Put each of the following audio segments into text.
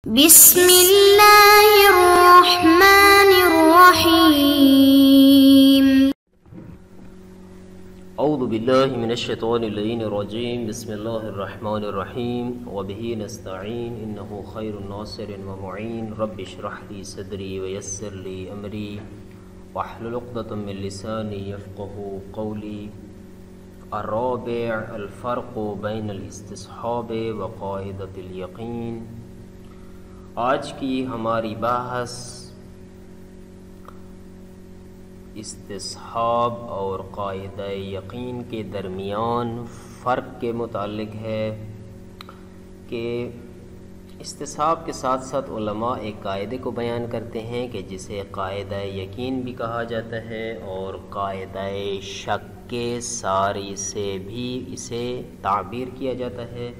بسم اللہ الرحمن الرحیم اعوذ باللہ من الشیطان اللعین الرجیم بسم اللہ الرحمن الرحیم وبہ نستعین انہ خیر ناصر ومعین رب اشرح لی صدری ویسر لی امری واحلل عقدۃ من لسانی یفقہوا قولی الرابع الفرق بین الاستصحاب وقاعدۃ الیقین۔ آج کی ہماری بحث استصحاب اور قاعدہ یقین کے درمیان فرق کے متعلق ہے کہ استصحاب کے ساتھ ساتھ علماء ایک قاعدے کو بیان کرتے ہیں کہ جسے قاعدہ یقین بھی کہا جاتا ہے، اور قاعدہ شک کے ساری سے بھی اسے تعبیر کیا جاتا ہے۔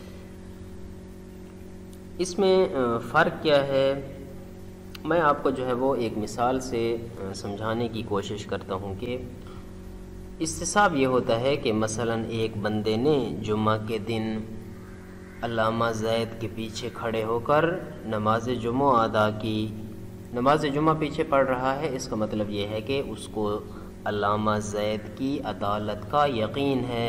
اس میں فرق کیا ہے، میں آپ کو جو ہے وہ ایک مثال سے سمجھانے کی کوشش کرتا ہوں کہ استصحاب یہ ہوتا ہے کہ مثلا ایک بندے نے جمعہ کے دن علامہ زید کے پیچھے کھڑے ہو کر نماز جمعہ ادا کی، نماز جمعہ پیچھے پڑھ رہا ہے، اس کا مطلب یہ ہے کہ اس کو علامہ زید کی عدالت کا یقین ہے۔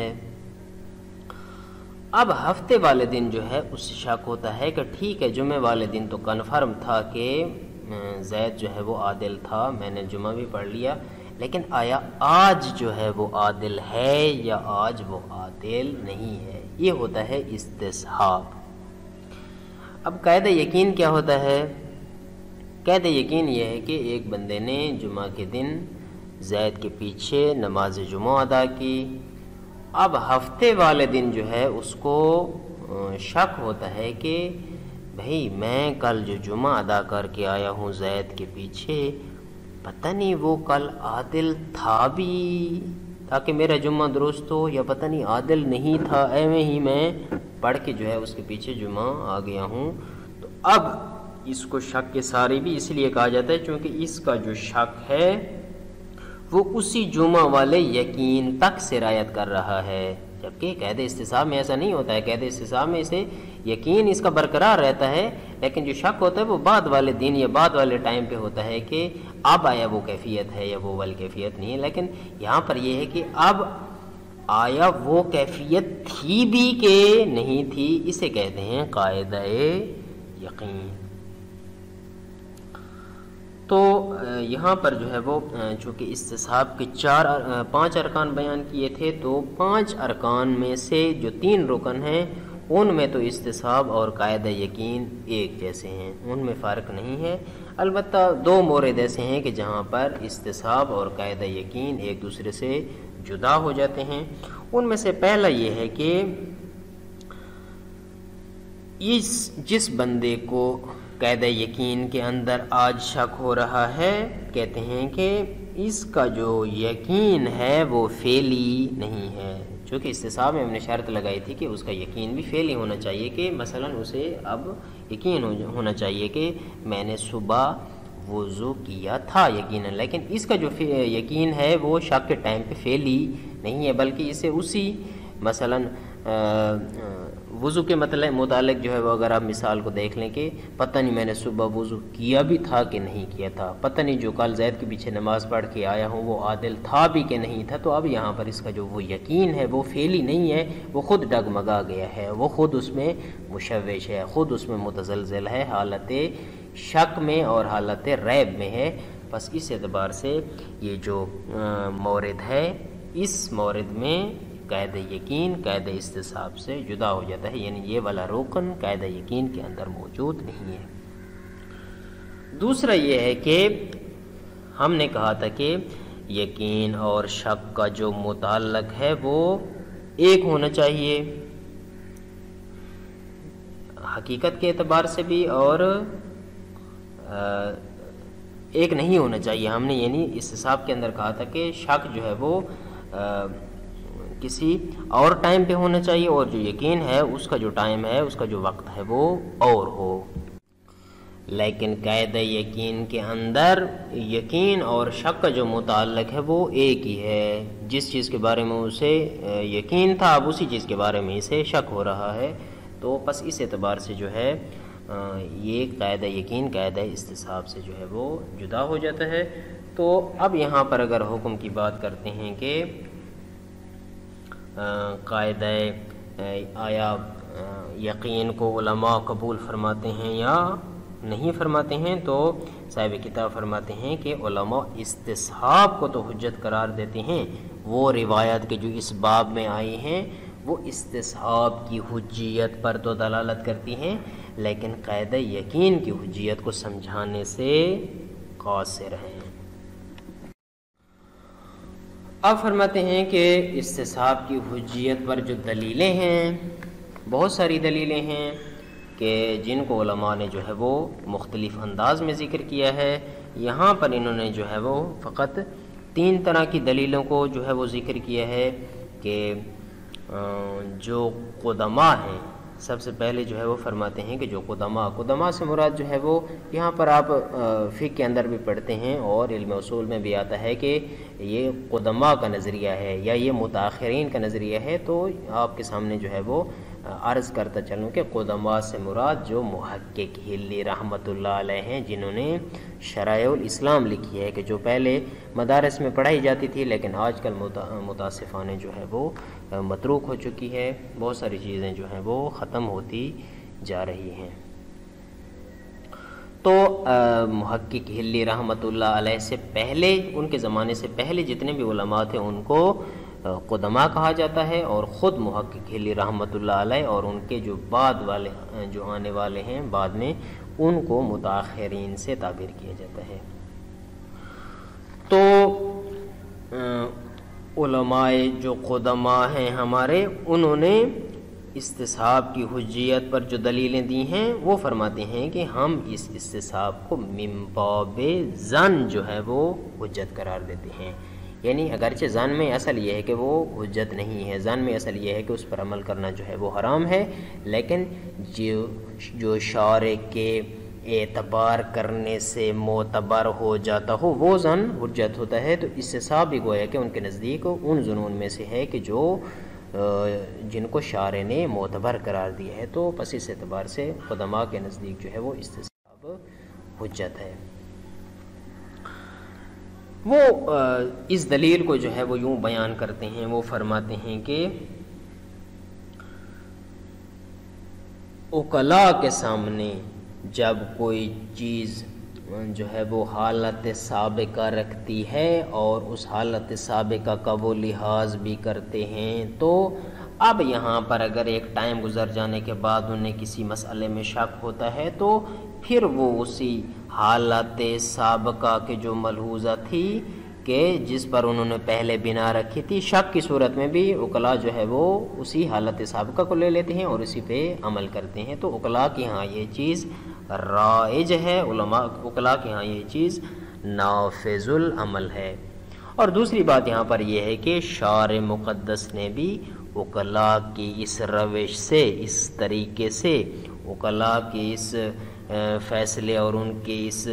اب ہفتے والے دن جو ہے اس سے شک ہوتا ہے کہ ٹھیک ہے جمعہ والے دن تو کنفرم تھا کہ زید جو ہے وہ عادل تھا، میں نے جمعہ بھی پڑھ لیا، لیکن آیا آج جو ہے وہ عادل ہے یا آج وہ عادل نہیں ہے، یہ ہوتا ہے استصحاب۔ اب قاعدہ یقین کیا ہوتا ہے؟ قاعدہ یقین یہ ہے کہ ایک بندے نے جمعہ کے دن زید کے پیچھے نماز جمعہ ادا کی، اب ہفتے والے دن جو ہے اس کو شک ہوتا ہے کہ بھئی میں کل جو جمعہ ادا کر کے آیا ہوں زید کے پیچھے، پتہ نہیں وہ کل عادل تھا بھی تاکہ میرا جمعہ درست ہو، یا پتہ نہیں عادل نہیں تھا، ایویں ہی میں پڑھ کے جو ہے اس کے پیچھے جمعہ آ گیا ہوں۔ تو اب اس کو شک کے سارے بھی اس لیے کہا جاتا ہے چونکہ اس کا جو شک ہے وہ اسی جمعہ والے یقین تک سرایت کر رہا ہے، جبکہ قاعدہ استصحاب میں ایسا نہیں ہوتا ہے۔ قاعدہ استصحاب میں اسے یقین اس کا برقرار رہتا ہے، لیکن جو شک ہوتا ہے وہ بعد والے دن یا بعد والے ٹائم پہ ہوتا ہے کہ اب آیا وہ کیفیت ہے یا وہ والی کیفیت نہیں ہے۔ لیکن یہاں پر یہ ہے کہ اب آیا وہ کیفیت تھی بھی کہ نہیں تھی، اسے کہتے ہیں قاعدہ یقین۔ تو یہاں پر جو ہے وہ چونکہ استصحاب کے 5 ارکان بیان کیے تھے، تو 5 ارکان میں سے جو 3 رکن ہیں ان میں تو استصحاب اور قاعدہ یقین ایک جیسے ہیں، ان میں فرق نہیں ہے۔ البتہ 2 مورد ایسے ہیں کہ جہاں پر استصحاب اور قاعدہ یقین ایک دوسرے سے جدا ہو جاتے ہیں۔ ان میں سے پہلا یہ ہے کہ جس بندے کو قاعدہ یقین کے اندر آج شک ہو رہا ہے، کہتے ہیں کہ اس کا جو یقین ہے وہ فعلی نہیں ہے، چونکہ استصحاب میں ہم نے شرط لگائی تھی کہ اس کا یقین بھی فعلی ہونا چاہیے، کہ مثلا اسے اب یقین ہونا چاہیے کہ میں نے صبح وضو کیا تھا یقیناً، لیکن اس کا جو یقین ہے وہ شک کے ٹائم پہ فعلی نہیں ہے، بلکہ اسے اسی مثلا وضو کے متعلق جو ہے وہ اگر آپ مثال کو دیکھ لیں کہ پتہ نہیں میں نے صبح وضو کیا بھی تھا کہ نہیں کیا تھا، پتہ نہیں جو کل زید کے پیچھے نماز پڑھ کے آیا ہوں وہ عادل تھا بھی کہ نہیں تھا، تو اب یہاں پر اس کا جو وہ یقین ہے وہ فعلی نہیں ہے، وہ خود ڈگمگا گیا ہے، وہ خود اس میں مشوش ہے، خود اس میں متزلزل ہے، حالت شک میں اور حالت ریب میں ہے۔ بس اس اعتبار سے یہ جو مورد ہے، اس مورد میں قاعدہ یقین قاعدہ استصحاب سے جدا ہو جاتا ہے، یعنی یہ والا رکن قاعدہ یقین کے اندر موجود نہیں ہے۔ دوسرا یہ ہے کہ ہم نے کہا تھا کہ یقین اور شک کا جو متعلق ہے وہ ایک ہونا چاہیے حقیقت کے اعتبار سے بھی، اور ایک نہیں ہونا چاہیے۔ ہم نے یعنی استصحاب کے اندر کہا تھا کہ شک جو ہے وہ کسی اور ٹائم پہ ہونا چاہیے، اور جو یقین ہے اس کا جو ٹائم ہے، اس کا جو وقت ہے وہ اور ہو۔ لیکن قاعدہ یقین کے اندر یقین اور شک کا جو متعلق ہے وہ ایک ہی ہے، جس چیز کے بارے میں اسے یقین تھا اب اسی چیز کے بارے میں اسے شک ہو رہا ہے، تو بس اس اعتبار سے جو ہے یہ قاعدہ یقین قاعدہ استصحاب سے جو ہے وہ جدا ہو جاتا ہے۔ تو اب یہاں پر اگر حکم کی بات کرتے ہیں کہ قاعدہ آیا یقین کو علماء قبول فرماتے ہیں یا نہیں فرماتے ہیں، تو صاحب کتاب فرماتے ہیں کہ علماء استصحاب کو تو حجت قرار دیتے ہیں، وہ روایات کے جو اس باب میں آئی ہیں وہ استصحاب کی حجیت پر تو دلالت کرتی ہیں، لیکن قاعدہ یقین کی حجیت کو سمجھانے سے قاصر ہیں۔ اب فرماتے ہیں کہ استصحاب کی حجیت پر جو دلیلیں ہیں، بہت ساری دلیلیں ہیں کہ جن کو علماء نے جو ہے وہ مختلف انداز میں ذکر کیا ہے۔ یہاں پر انہوں نے جو ہے وہ فقط 3 طرح کی دلیلوں کو جو ہے وہ ذکر کیا ہے کہ جو قدماء ہیں، سب سے پہلے جو ہے وہ فرماتے ہیں کہ جو قدماء سے مراد جو ہے وہ یہاں پر آپ فقہ کے اندر بھی پڑھتے ہیں اور علم اصول میں بھی آتا ہے کہ یہ قدماء کا نظریہ ہے یا یہ متاخرین کا نظریہ ہے، تو آپ کے سامنے جو ہے وہ عرض کرتا چلوں کہ قدماء سے مراد جو محقق ہلی رحمۃ اللہ علیہ ہیں، جنہوں نے شرائع الاسلام لکھی ہے کہ جو پہلے مدارس میں پڑھائی جاتی تھی لیکن آج کل متاسفانہ جو ہے وہ متروک ہو چکی ہے، بہت ساری چیزیں جو ہیں وہ ختم ہوتی جا رہی ہیں۔ تو محقق ہلی رحمۃ اللہ علیہ سے پہلے، ان کے زمانے سے پہلے جتنے بھی علماء تھے ان کو قدماء کہا جاتا ہے، اور خود محقق ہلی رحمۃ اللہ علیہ اور ان کے جو بعد والے جو آنے والے ہیں بعد میں، ان کو متاخرین سے تعبیر کیا جاتا ہے۔ تو علماء جو قدماء ہیں ہمارے، انہوں نے استصحاب کی حجیت پر جو دلیلیں دی ہیں وہ فرماتے ہیں کہ ہم اس استصحاب کو من باب ظن جو ہے وہ حجت قرار دیتے ہیں، یعنی اگرچہ ظن میں اصل یہ ہے کہ وہ حجت نہیں ہے، ظن میں اصل یہ ہے کہ اس پر عمل کرنا جو ہے وہ حرام ہے، لیکن جو شارع کے اعتبار کرنے سے معتبر ہو جاتا ہو وہ ظن حجت ہوتا ہے۔ تو استصحاب بھی گویا کہ ان کے نزدیک ان ظنون میں سے ہے کہ جو جن کو شارع نے معتبر قرار دیا ہے، تو پس اس اعتبار سے قدماء کے نزدیک جو ہے وہ استصحاب حجت ہے۔ وہ اس دلیل کو جو ہے وہ یوں بیان کرتے ہیں، وہ فرماتے ہیں کہ عقلاء کے سامنے جب کوئی چیز جو ہے وہ حالت سابقہ رکھتی ہے اور اس حالت سابقہ کا وہ لحاظ بھی کرتے ہیں، تو اب یہاں پر اگر ایک ٹائم گزر جانے کے بعد انہیں کسی مسئلے میں شک ہوتا ہے تو پھر وہ اسی حالت سابقہ کے جو ملحوظہ تھی کہ جس پر انہوں نے پہلے بنا رکھی تھی، شک کی صورت میں بھی عقلاء جو ہے وہ اسی حالت سابقہ کو لے لیتے ہیں اور اسی پہ عمل کرتے ہیں۔ تو عقلاء کے ہاں یہ چیز رائج ہے، عقلاء کے ہاں یہ چیز نافذ العمل ہے۔ اور دوسری بات یہاں پر یہ ہے کہ شارع مقدس نے بھی عقلاء کی اس روش سے، اس طریقے سے، عقلاء کی اس فیصلے اور ان کی اس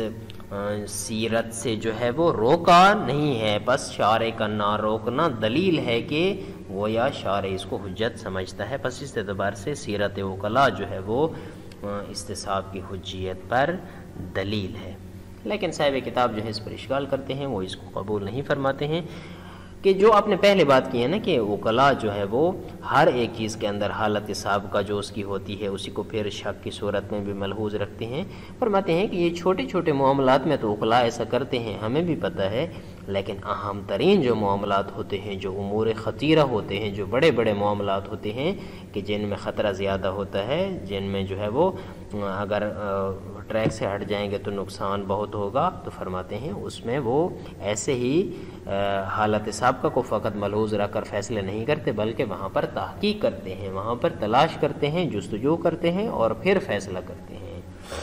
سیرت سے جو ہے وہ روکا نہیں ہے، بس شارع کا نہ روکنا دلیل ہے کہ گویا شارع اس کو حجت سمجھتا ہے، بس اس اعتبار سے سیرت عقلاء جو ہے وہ استصحاب کی حجیت پر دلیل ہے۔ لیکن صاحب کتاب جو ہے اس پر اشکال کرتے ہیں، وہ اس کو قبول نہیں فرماتے ہیں کہ جو آپ نے پہلے بات کی ہے نا کہ عقلاء جو ہے وہ ہر ایک چیز کے اندر حالت سابقہ جو اس کی ہوتی ہے اسی کو پھر شک کی صورت میں بھی ملحوظ رکھتے ہیں۔ فرماتے ہیں کہ یہ چھوٹے چھوٹے معاملات میں تو عقلاء ایسا کرتے ہیں، ہمیں بھی پتہ ہے، لیکن اہم ترین جو معاملات ہوتے ہیں، جو امور خطیرہ ہوتے ہیں، جو بڑے بڑے معاملات ہوتے ہیں کہ جن میں خطرہ زیادہ ہوتا ہے، جن میں جو ہے وہ اگر ٹریک سے ہٹ جائیں گے تو نقصان بہت ہوگا، تو فرماتے ہیں اس میں وہ ایسے ہی حالت سابقہ کو فقط ملحوظ رکھ کر فیصلے نہیں کرتے، بلکہ وہاں پر تحقیق کرتے ہیں، وہاں پر تلاش کرتے ہیں، جستجو کرتے ہیں اور پھر فیصلہ کرتے ہیں۔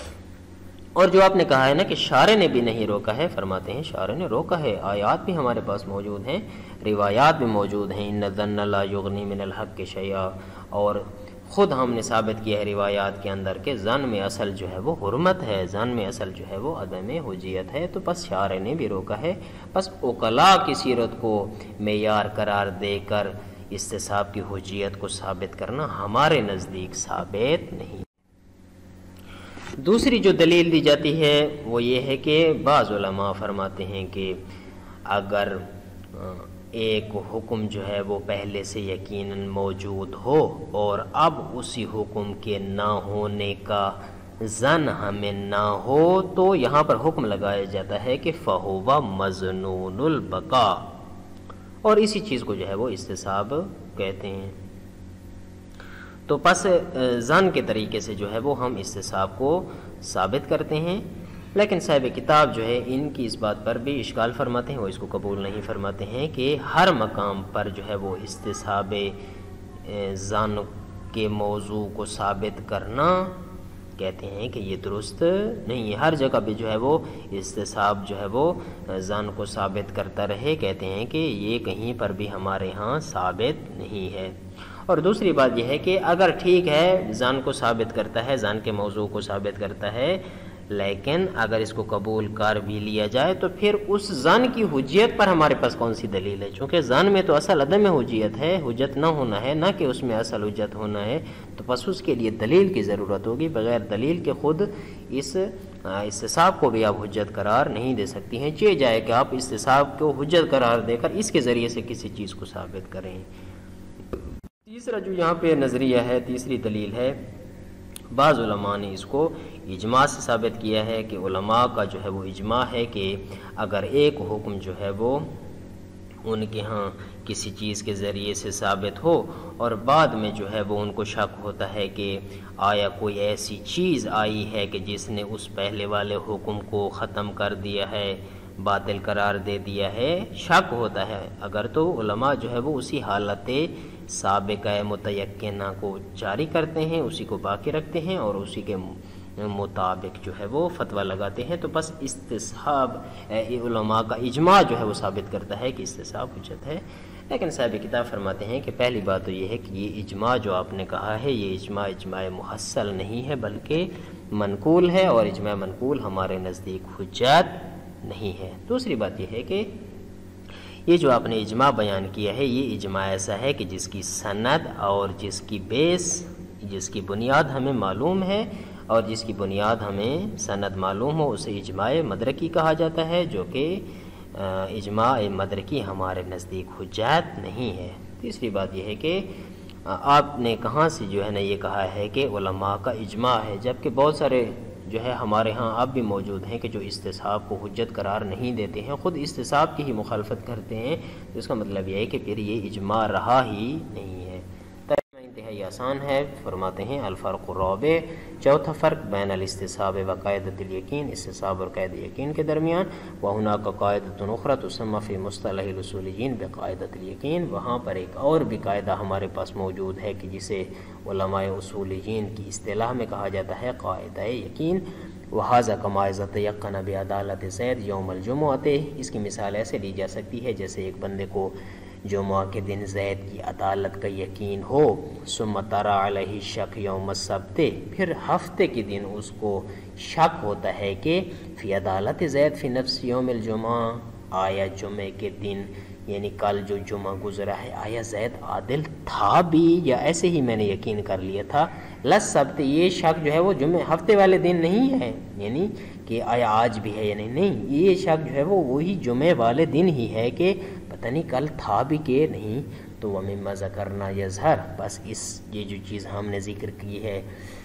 اور جو آپ نے کہا ہے نا کہ شارع نے بھی نہیں روکا ہے، فرماتے ہیں شارع نے روکا ہے، آیات بھی ہمارے پاس موجود ہیں، روایات بھی موجود ہیں، ان الظن لا یغنی من الحق شیئا، اور خود ہم نے ثابت کیا ہے روایات کے اندر کہ ظن میں اصل جو ہے وہ حرمت ہے، ظن میں اصل جو ہے وہ عدم حجیت ہے، تو بس شارع نے بھی روکا ہے، بس عقلاء کی سیرت کو معیار قرار دے کر استصحاب کی حجیت کو ثابت کرنا ہمارے نزدیک ثابت نہیں۔ دوسری جو دلیل دی جاتی ہے وہ یہ ہے کہ بعض علماء فرماتے ہیں کہ اگر ایک حکم جو ہے وہ پہلے سے یقیناً موجود ہو اور اب اسی حکم کے نہ ہونے کا ظن ہمیں نہ ہو تو یہاں پر حکم لگایا جاتا ہے کہ فَهُوَ مَظْنُونُ الْبَقَاء، اور اسی چیز کو جو ہے وہ استصحاب کہتے ہیں۔ تو پس ظن کے طریقے سے جو ہے وہ ہم استصحاب کو ثابت کرتے ہیں، لیکن صاحب کتاب جو ہے ان کی اس بات پر بھی اشکال فرماتے ہیں، وہ اس کو قبول نہیں فرماتے ہیں کہ ہر مقام پر جو ہے وہ استصحاب ظن کے موضوع کو ثابت کرنا کہتے ہیں کہ یہ درست نہیں ہے۔ ہر جگہ بھی جو ہے وہ استصحاب جو ہے وہ ظن کو ثابت کرتا رہے، کہتے ہیں کہ یہ کہیں پر بھی ہمارے ہاں ثابت نہیں ہے۔ اور دوسری بات یہ ہے کہ اگر ٹھیک ہے ظن کو ثابت کرتا ہے، ظن کے موضوع کو ثابت کرتا ہے، لیکن اگر اس کو قبول کر بھی لیا جائے تو پھر اس ظن کی حجیت پر ہمارے پاس کون سی دلیل ہے؟ چونکہ ظن میں تو اصل عدم حجیت ہے، حجت نہ ہونا ہے، نہ کہ اس میں اصل حجت ہونا ہے، تو پس اس کے لیے دلیل کی ضرورت ہوگی۔ بغیر دلیل کے خود اس استصحاب کو بھی آپ حجت قرار نہیں دے سکتی ہیں، چاہے جائے کہ آپ استصحاب کو حجت قرار دے کر اس کے ذریعے سے کسی چیز کو ثابت کریں۔ تیسرا جو یہاں پہ نظریہ ہے، تیسری دلیل ہے، بعض علماء نے اس کو اجماع سے ثابت کیا ہے کہ علماء کا جو ہے وہ اجماع ہے کہ اگر ایک حکم جو ہے وہ ان کے ہاں کسی چیز کے ذریعے سے ثابت ہو اور بعد میں جو ہے وہ ان کو شک ہوتا ہے کہ آیا کوئی ایسی چیز آئی ہے کہ جس نے اس پہلے والے حکم کو ختم کر دیا ہے، باطل قرار دے دیا ہے، شک ہوتا ہے، اگر تو علماء جو ہے وہ اسی حالت سابقہ متیقنہ کو جاری کرتے ہیں، اسی کو باقی رکھتے ہیں اور اسی کے مطابق جو ہے وہ فتویٰ لگاتے ہیں۔ تو بس استصحاب علماء کا اجماع جو ہے وہ ثابت کرتا ہے کہ استصحاب حجت ہے۔ لیکن صاحب کتاب فرماتے ہیں کہ پہلی بات تو یہ ہے کہ یہ اجماع جو آپ نے کہا ہے یہ اجماع محصل نہیں ہے بلکہ منقول ہے، اور اجماع منقول ہمارے نزدیک حجت نہیں ہے۔ دوسری بات یہ ہے کہ یہ جو آپ نے اجماع بیان کیا ہے یہ اجماع ایسا ہے کہ جس کی سند اور جس کی بیس، جس کی بنیاد ہمیں معلوم ہے اور جس کی بنیاد ہمیں سند معلوم ہو اسے اجماع مدرکی کہا جاتا ہے، جو کہ اجماع مدرکی ہمارے نزدیک حجت نہیں ہے۔ تیسری بات یہ ہے کہ آپ نے کہاں سے جو ہے نا یہ کہا ہے کہ علماء کا اجماع ہے، جبکہ بہت سارے جو ہے ہمارے ہاں اب بھی موجود ہیں کہ جو استصحاب کو حجت قرار نہیں دیتے ہیں، خود استصحاب کی ہی مخالفت کرتے ہیں، تو اس کا مطلب یہ ہے کہ پھر یہ اجماع رہا ہی نہیں ہے۔ ترجمہ انتہائی آسان ہے، فرماتے ہیں الفرق الرابع، چوتھا فرق بین الاستصحاب و قاعدۃ الیقین، استصحاب اور قاعدہ یقین کے درمیان، وہناک قاعدۃ اخری تسمى فی مصطلح الاصولیین بقاعدۃ الیقین، وہاں پر ایک اور بھی قاعدہ ہمارے پاس موجود ہے کہ جسے علماء اصولیین کی اصطلاح میں کہا جاتا ہے قاعدہ یقین۔ وہذا کما اذا تیقن بعدالت زید یوم الجمعۃ، اس کی مثال ایسے لی جا سکتی ہے جیسے ایک بندے کو جمعہ کے دن زید کی عدالت کا یقین ہو، ثم طرا علیہ شک یوم السبت، پھر ہفتے کے دن اس کو شک ہوتا ہے کہ فی عدالت زید فی نفس یوم الجمعہ، آیا جمعے کے دن یعنی کل جو جمعہ گزرا ہے آیا زید عادل تھا بھی یا ایسے ہی میں نے یقین کر لیا تھا، لس سبت، یہ شک جو ہے وہ جمعے ہفتے والے دن نہیں ہے، یعنی کہ آیا آج بھی ہے یا نہیں، یہ شک جو ہے وہ وہی جمعے والے دن ہی ہے کہ پتہ نہیں کل تھا بھی کہ نہیں۔ تو وَمِمَّا ذَكَرْنَا يَظْهَرُ، بس یہ جو چیز ہم نے ذکر کی ہے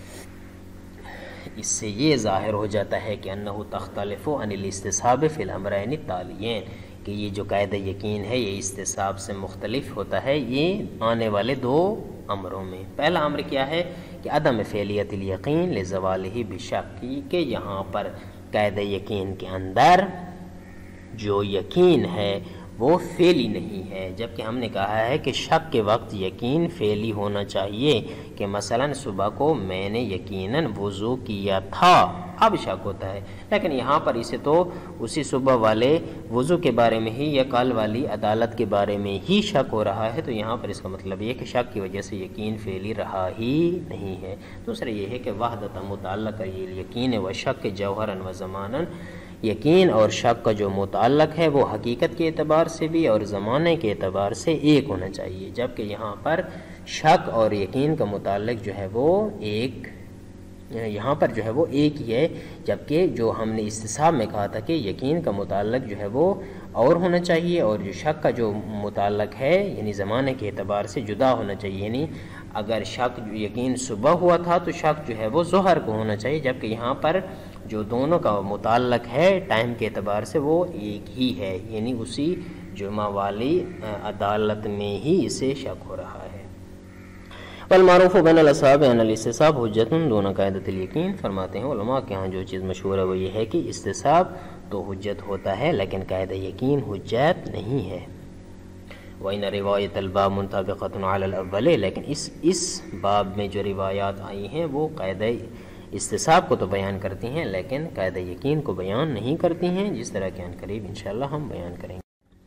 اس سے یہ ظاہر ہو جاتا ہے کہ انه تختلف عن الاستصحاب فی الامرین التالیین، کہ یہ جو قاعدہ یقین ہے یہ استصحاب سے مختلف ہوتا ہے یہ آنے والے دو امروں میں۔ پہلا امر کیا ہے کہ عدم فعلیت الیقین لزوالہ بشک، کہ یہاں پر قاعدہ یقین کے اندر جو یقین ہے وہ فعلی نہیں ہے، جبکہ ہم نے کہا ہے کہ شک کے وقت یقین فعلی ہونا چاہیے، کہ مثلا صبح کو میں نے یقیناً وضو کیا تھا، اب شک ہوتا ہے، لیکن یہاں پر اسے تو اسی صبح والے وضو کے بارے میں ہی یا کل والی عدالت کے بارے میں ہی شک ہو رہا ہے، تو یہاں پر اس کا مطلب یہ کہ شک کی وجہ سے یقین فعلی رہا ہی نہیں ہے۔ دوسرا یہ ہے کہ وحدۃ متعلق یقین و شک جوہراً و زماناً، یقین اور شک کا جو متعلق ہے وہ حقیقت کے اعتبار سے بھی اور زمانے کے اعتبار سے ایک ہونا چاہیے، جبکہ یہاں پر شک اور یقین کا متعلق جو ہے وہ ایک یہاں پر جو ہے وہ ایک ہی ہے، جبکہ جو ہم نے استصحاب میں کہا تھا کہ یقین کا متعلق جو ہے وہ اور ہونا چاہیے، اور جو شک کا جو متعلق ہے یعنی زمانے کے اعتبار سے جدا ہونا چاہیے، یعنی اگر شک یقین صبح ہوا تھا تو شک جو ہے وہ ظہر کو ہونا چاہیے، جبکہ یہاں پر جو دونوں کا متعلق ہے ٹائم کے اعتبار سے وہ ایک ہی ہے، یعنی اسی جمعہ والی عدالت میں ہی اسے شک ہو رہا ہے۔ والمعروف بین الاصحاب ان الاستصحاب حجت دون قاعدۃ الیقین، فرماتے ہیں علماء کے ہاں جو چیز مشہور ہے وہ یہ ہے کہ استصحاب تو حجت ہوتا ہے لیکن قاعدہ یقین حجت نہیں ہے۔ وَإِنَّ رِوَایَةَ الْبَابِ مُنْطَبِقَةٌ عَلَى الْأَوَّلِ، لیکن اس باب میں جو روایات آئی ہیں وہ قاعدہ استصحاب کو تو بیان کرتی ہیں لیکن قاعدہ یقین کو بیان نہیں کرتی ہیں، جس طرح کہ عنقریب انشاءاللہ ہم بیان کریں گے۔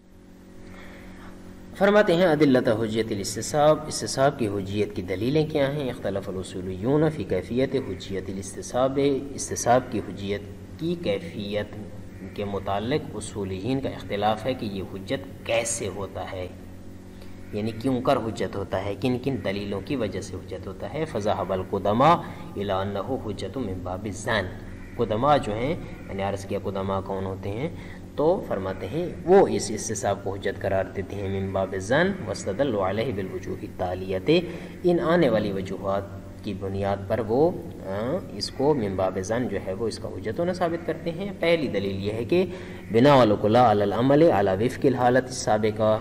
فرماتے ہیں ادلۃ حجیت الاستصحاب، استصحاب کی حجیت کی دلیلیں کیا ہیں؟ اختلف الاصولیون فی کیفیت حجیت الاستصحاب، استصحاب کی حجیت کی کیفیت کے متعلق اصولیین کا اختلاف ہے کہ یہ حجت کیسے ہوتا ہے، یعنی کیوں کر حجت ہوتا ہے، کن کن دلیلوں کی وجہ سے حجت ہوتا ہے۔ فذهب القدماء الی انہ حجت من باب الظن، قدماء جو ہیں یعنی عرض کیا قدماء کون ہوتے ہیں، تو فرماتے ہیں وہ اس استصحاب کو حجت قرار دیتے ہیں من باب الظن، واستدلوا علیہ بالوجوہ التالیۃ، ان آنے والی وجوہات کی بنیاد پر وہ اس کو من باب ظن جو ہے وہ اس کا حجت ہونا ثابت کرتے ہیں۔ پہلی دلیل یہ ہے کہ بنا العقلاء علی العمل علی وفق الحالت السابقہ،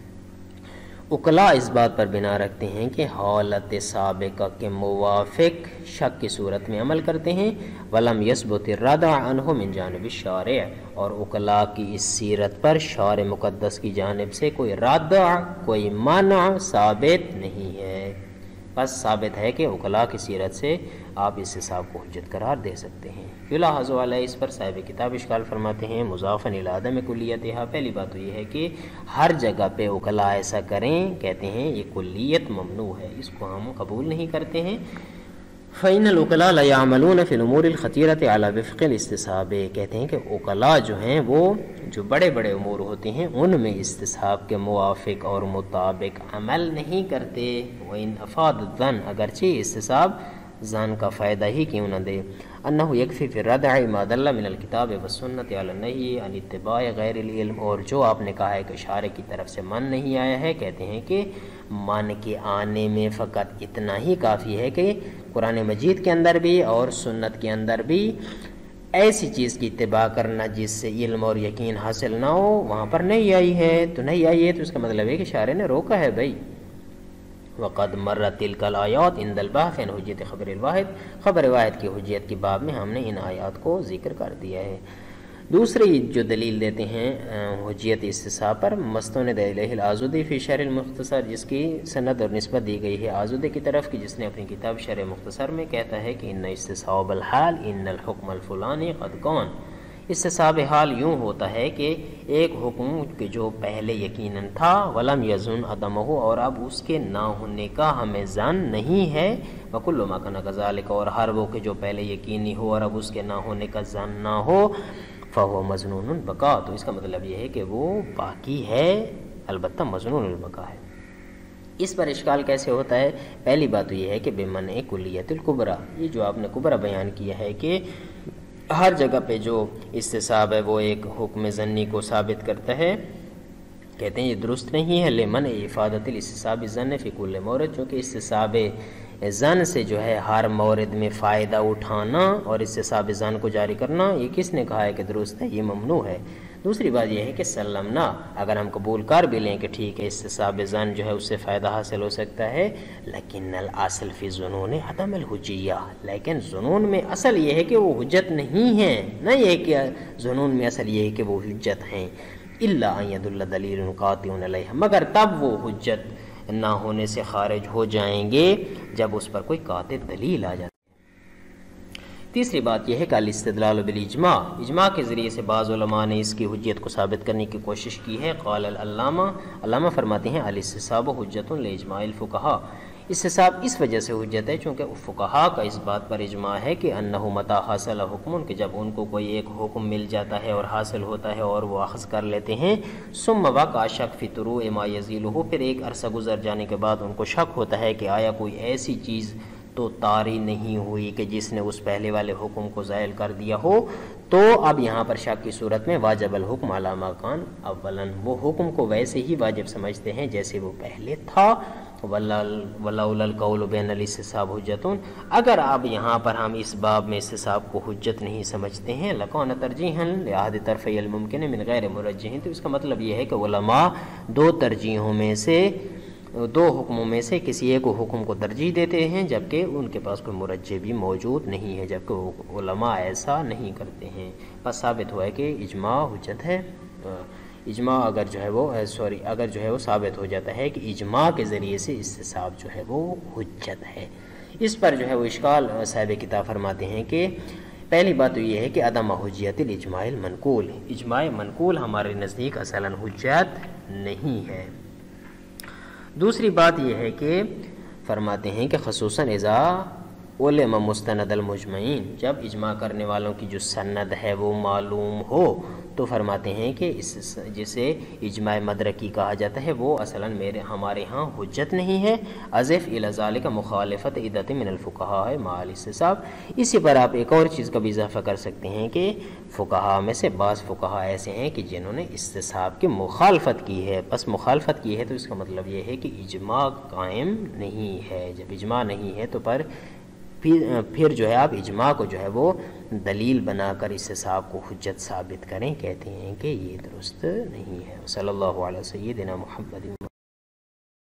عقلاء اس بات پر بنا رکھتے ہیں کہ حالت سابقہ کے موافق شک کی صورت میں عمل کرتے ہیں، ولم یثبت الردع عنہ من جانب الشارع، اور عقلاء کی اس سیرت پر شارع مقدس کی جانب سے کوئی ردع کوئی منع ثابت نہیں ہے۔ بس ثابت ہے کہ عقلاء کی سیرت سے آپ استصحاب کو حجت قرار دے سکتے ہیں۔ یلاحظ علیہ، اس پر صاحب کتاب اشکال فرماتے ہیں مضافا الی عدم کلیتھا، پہلی بات تو یہ ہے کہ ہر جگہ پہ عقلاء ایسا کریں، کہتے ہیں یہ کلیت ممنوع ہے، اس کو ہم قبول نہیں کرتے ہیں۔ فإن العقلاء لا يعملون في الأمور الخطيرة على وفق الاستصحاب، کہتے ہیں کہ عقلاء جو ہیں وہ جو بڑے بڑے امور ہوتے ہیں ان میں استصحاب کے موافق اور مطابق عمل نہیں کرتے۔ وإن أفاد الظن، اگرچہ استصحاب ظن کا فائدہ ہی کیوں نہ دے، انہ یکفی فی الردع ما دل من الکتاب والسنۃ علی النہی عن اتباع غیر العلم، اور جو آپ نے کہا ہے کہ شارع کی طرف سے من نہیں آیا ہے، کہتے ہیں کہ من کے آنے میں فقط اتنا ہی کافی ہے کہ قرآن مجید کے اندر بھی اور سنت کے اندر بھی ایسی چیز کی اتباع کرنا جس سے علم اور یقین حاصل نہ ہو، وہاں پر نہیں آئی ہے تو نہیں آئی ہے، تو اس کا مطلب ہے کہ شارع نے روکا ہے بھائی۔ وقد مرت تلک الآیات عند البحث عن حجیت خبر الواحد، خبر واحد کی حجیت کی باب میں ہم نے ان آیات کو ذکر کر دیا ہے۔ دوسری جو دلیل دیتے ہیں حجیت استصحاب پر، مستند الیہ الآزودی فی شرح المختصر، جس کی سند اور نسبت دی گئی ہے آزودی کی طرف، کہ جس نے اپنی کتاب شرح مختصر میں کہتا ہے کہ ان استصحاب الحال ان الحکم الفلانی قد کون، استصحاب حال یوں ہوتا ہے کہ ایک حکم کے جو پہلے یقیناً تھا، ولم یظن عدمہ، اور اب اس کے نہ ہونے کا ہمیں ظن نہیں ہے، وکل ما کان کذالک، اور ہر وہ کہ جو پہلے یقینی ہو اور اب اس کے نہ ہونے کا ظن نہ ہو، فہو مظنون البقاء، تو اس کا مطلب یہ ہے کہ وہ باقی ہے، البتہ مظنون البقاء ہے۔ اس پر اشکال کیسے ہوتا ہے؟ پہلی بات تو یہ ہے کہ بمنع کلیت الکبریٰ، یہ جو آپ نے کبریٰ بیان کیا ہے کہ ہر جگہ پہ جو استصحاب ہے وہ ایک حکم ظنی کو ثابت کرتا ہے، کہتے ہیں یہ درست نہیں ہے۔ لمن افادت الاستصحاب الظن فی کل مورد، چونکہ استصحاب ظن سے جو ہے ہر مورد میں فائدہ اٹھانا اور استصحاب ظن کو جاری کرنا، یہ کس نے کہا ہے کہ درست ہے؟ یہ ممنوع ہے۔ دوسری بات یہ ہے کہ سلمنا، اگر ہم قبول کر بھی لیں کہ ٹھیک ہے استصحاب ظن جو ہے اس سے فائدہ حاصل ہو سکتا ہے، لیکن الاصل فی ظنون عدم الحجیہ، لیکن ظنون میں اصل یہ ہے کہ وہ حجت نہیں ہے، نہ یہ کہ ظنون میں اصل یہ ہے کہ وہ حجت ہیں، الا ان يدل دلیل قاطع علیہ، مگر تب وہ حجت نہ ہونے سے خارج ہو جائیں گے جب اس پر کوئی قاطع دلیل آ جائے۔ تیسری بات یہ ہے کہ الاستدلال بالاجماع، اجماع کے ذریعے سے بعض علماء نے اس کی حجیت کو ثابت کرنے کی کوشش کی ہے۔ قال علامہ فرماتے ہیں الاستصحاب حجت لاجماع الفقہاء، استصحاب اس وجہ سے حجت ہے چونکہ فقہاء کا اس بات پر اجماع ہے کہ انہ متى حاصل حکم، کہ جب ان کو کوئی ایک حکم مل جاتا ہے اور حاصل ہوتا ہے اور وہ اخذ کر لیتے ہیں، ثم وقع شک فی طروء ما یزیلہ، پھر ایک عرصہ گزر جانے کے بعد ان کو شک ہوتا ہے کہ آیا کوئی ایسی چیز تو طاری نہیں ہوئی کہ جس نے اس پہلے والے حکم کو زائل کر دیا ہو، تو اب یہاں پر شک کی صورت میں واجب الحکم علی ما کان اولا، وہ حکم کو ویسے ہی واجب سمجھتے ہیں جیسے وہ پہلے تھا۔ ولولا القول بین الاستصحاب حجۃ، اگر اب یہاں پر ہم اس باب میں استصحاب کو حجت نہیں سمجھتے ہیں، لکان ترجیحا لاحد طرفی الممکن من غیر مرجح، تو اس کا مطلب یہ ہے کہ علماء دو ترجیحوں میں سے، دو حکموں میں سے کسی ایک حکم کو ترجیح دیتے ہیں جبکہ ان کے پاس کوئی مرجح بھی موجود نہیں ہے، جبکہ علماء ایسا نہیں کرتے ہیں۔ بس ثابت ہوا ہے کہ اجماع حجت ہے۔ اجماع اگر جو ہے وہ ثابت ہو جاتا ہے کہ اجماع کے ذریعے سے استصحاب جو ہے وہ حجت ہے۔ اس پر جو ہے وہ اشکال صاحب کتاب فرماتے ہیں کہ پہلی بات تو یہ ہے کہ عدم حجیت الاجماع المنقول، اجماع منقول ہمارے نزدیک اصلاً حجت نہیں ہے۔ دوسری بات یہ ہے کہ فرماتے ہیں کہ خصوصاً اذا علم مستند المجمعین، جب اجماع کرنے والوں کی جو سند ہے وہ معلوم ہو، تو فرماتے ہیں کہ جسے اجماع مدرکی کہا جاتا ہے وہ اصلاً ہمارے ہاں حجت نہیں ہے۔ اضف الی ذالک مخالفت عدت من الفقہاء مع الاستصحاب، اسی پر آپ ایک اور چیز کا بھی اضافہ کر سکتے ہیں کہ فقہاء میں سے بعض فقہاء ایسے ہیں کہ جنہوں نے استصحاب کی مخالفت کی ہے۔ بس مخالفت کی ہے تو اس کا مطلب یہ ہے کہ اجماع قائم نہیں ہے۔ جب اجماع نہیں ہے تو پھر جو ہے آپ اجماع کو جو ہے وہ دلیل بنا کر استصحاب کو حجت ثابت کریں، کہتے ہیں کہ یہ درست نہیں ہے۔ صلی اللہ علیہ سیدنا محمد۔